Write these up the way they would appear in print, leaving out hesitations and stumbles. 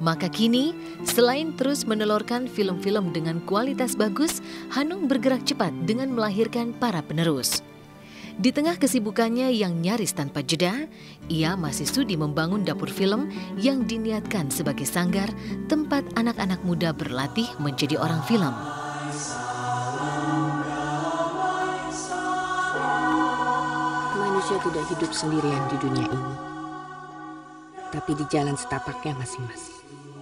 Maka kini, selain terus menelurkan film-film dengan kualitas bagus, Hanung bergerak cepat dengan melahirkan para penerus. Di tengah kesibukannya yang nyaris tanpa jeda, ia masih sudi membangun dapur film yang diniatkan sebagai sanggar tempat anak-anak muda berlatih menjadi orang film. Manusia tidak hidup sendirian di dunia ini, tapi di jalan setapaknya masing-masing.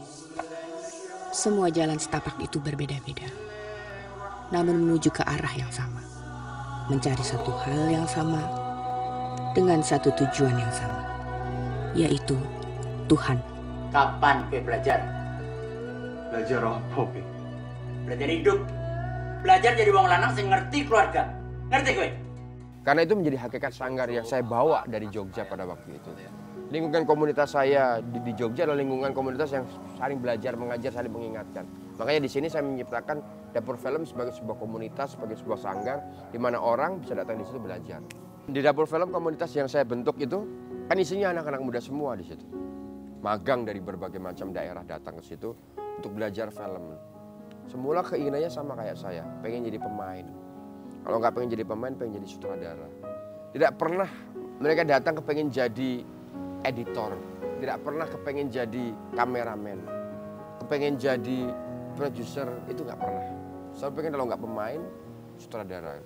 Semua jalan setapak itu berbeda-beda, namun menuju ke arah yang sama. Mencari satu hal yang sama, dengan satu tujuan yang sama, yaitu Tuhan. Kapan gue belajar? Belajar apa, Pi? Belajar hidup. Belajar jadi wong lanang sing ngerti keluarga. Ngerti gue? Karena itu menjadi hakikat sanggar yang saya bawa dari Jogja pada waktu itu. Lingkungan komunitas saya di Jogja adalah lingkungan komunitas yang saling belajar, mengajar, saling mengingatkan. Makanya di sini saya menciptakan dapur film sebagai sebuah komunitas, sebagai sebuah sanggar, di mana orang bisa datang di situ belajar. Di dapur film komunitas yang saya bentuk itu, kan isinya anak-anak muda semua di situ. Magang dari berbagai macam daerah datang ke situ untuk belajar film. Semula keinginannya sama kayak saya, pengen jadi pemain. Kalau nggak pengen jadi pemain, pengen jadi sutradara. Tidak pernah mereka datang kepengen jadi editor, tidak pernah kepengen jadi kameramen, kepengen jadi produser, itu nggak pernah. Saya pengen kalau nggak pemain, sutradara.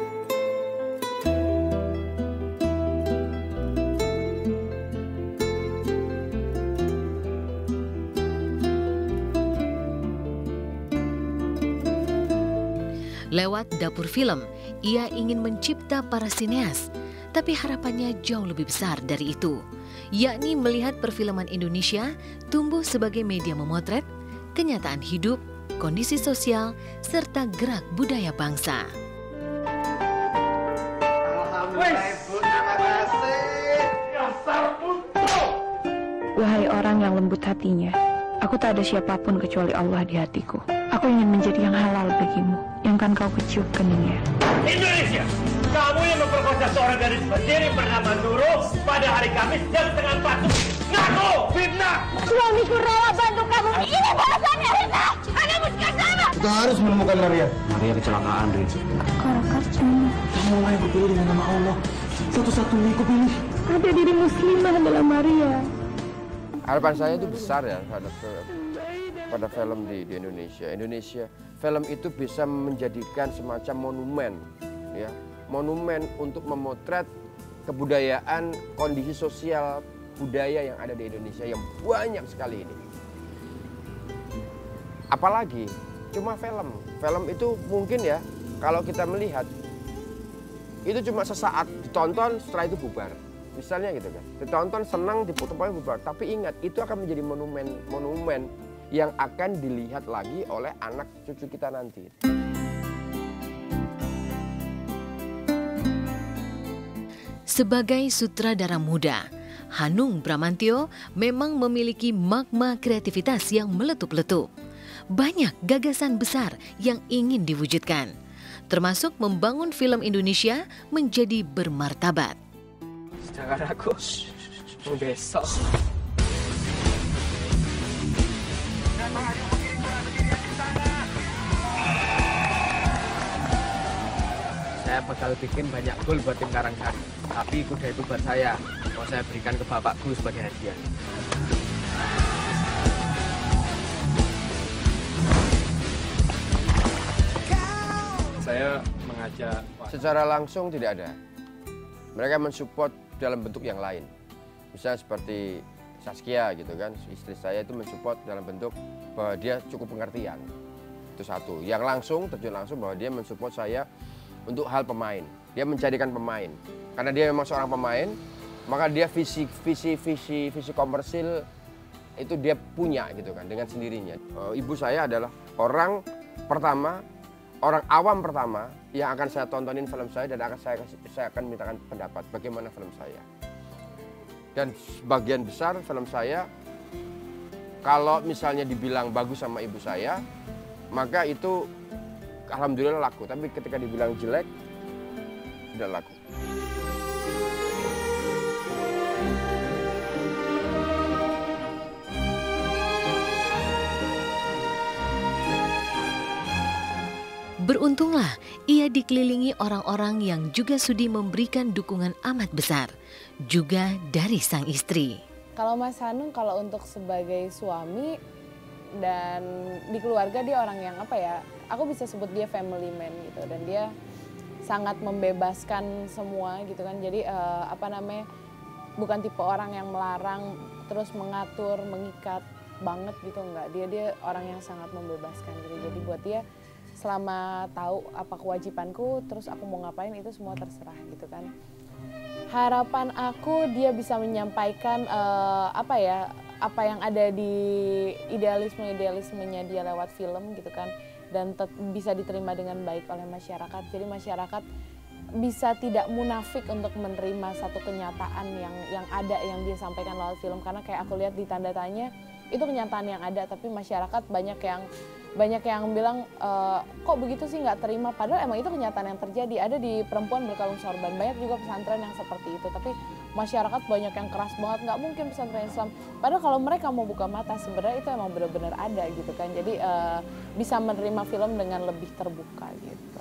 Lewat dapur film, ia ingin mencipta para sineas, tapi harapannya jauh lebih besar dari itu, yakni melihat perfilman Indonesia tumbuh sebagai media memotret kenyataan hidup, kondisi sosial, serta gerak budaya bangsa. Wahai orang yang lembut hatinya, aku tak ada siapapun kecuali Allah di hatiku. Aku ingin menjadi yang halal bagimu, yang kan kau kecium keningnya. Indonesia, kamu yang memperkosa seorang gadis berdiri bernama Nurul pada hari Kamis jam 3:30. Ngaku! Fitnah! Suamiku rela bantu kamu. Ini balasannya, Rita! Anda musikal sama! Kita harus menemukan Maria. Maria kecelakaan, Rin. Karakarcuna. Semua yang kupilih dengan nama Allah. Satu-satunya yang kupilih. Ada diri muslimah adalah Maria. Harapan saya itu besar ya pada film di Indonesia. Film itu bisa menjadikan semacam monumen, ya, monumen untuk memotret kebudayaan, kondisi sosial budaya yang ada di Indonesia yang banyak sekali ini. Apalagi cuma film itu mungkin ya kalau kita melihat itu cuma sesaat ditonton, setelah itu bubar. Misalnya gitu kan, ditonton senang, dipotong bubar. Tapi ingat, itu akan menjadi monumen yang akan dilihat lagi oleh anak cucu kita nanti. Sebagai sutradara muda, Hanung Bramantyo memang memiliki magma kreativitas yang meletup-letup. Banyak gagasan besar yang ingin diwujudkan, termasuk membangun film Indonesia menjadi bermartabat. Sedangkan aku besok. Saya bakal bikin banyak gol buat tim Karangsari. Tapi kuda itu buat saya. Mau saya berikan ke bapakku sebagai hadiah. Saya mengajak. Secara langsung tidak ada. Mereka mensupport dalam bentuk yang lain. Misalnya seperti Saskia gitu kan, istri saya itu mensupport dalam bentuk bahwa dia cukup pengertian. Itu satu. Yang langsung, terjun langsung bahwa dia mensupport saya untuk hal pemain. Dia mencarikan pemain. Karena dia memang seorang pemain, maka dia visi komersil itu dia punya gitu kan dengan sendirinya. Ibu saya adalah orang pertama, orang awam pertama yang akan saya tontonin film saya dan saya akan mintakan pendapat bagaimana film saya. Dan sebagian besar film saya kalau misalnya dibilang bagus sama ibu saya, maka itu alhamdulillah laku. Tapi ketika dibilang jelek, tidak laku. Beruntunglah ia dikelilingi orang-orang yang juga sudi memberikan dukungan amat besar, juga dari sang istri. Kalau Mas Hanung, kalau untuk sebagai suami dan di keluarga dia orang yang apa ya, aku bisa sebut dia family man gitu, dan dia sangat membebaskan semua gitu kan. Jadi bukan tipe orang yang melarang terus mengatur, mengikat banget gitu, enggak. Dia orang yang sangat membebaskan gitu. Jadi buat dia selama tahu apa kewajibanku, terus aku mau ngapain itu semua terserah gitu kan. Harapan aku dia bisa menyampaikan apa yang ada di idealismenya dia lewat film gitu kan, dan bisa diterima dengan baik oleh masyarakat. Jadi masyarakat bisa tidak munafik untuk menerima satu kenyataan yang ada yang dia sampaikan lewat film, karena kayak aku lihat di tanda tanya itu kenyataan yang ada, tapi masyarakat banyak yang bilang kok begitu sih, nggak terima, padahal emang itu kenyataan yang terjadi. Ada di Perempuan Berkalung Sorban, banyak juga pesantren yang seperti itu, tapi masyarakat banyak yang keras banget, nggak mungkin pesantren Islam, padahal kalau mereka mau buka mata sebenarnya itu emang benar-benar ada gitu kan. Jadi bisa menerima film dengan lebih terbuka gitu.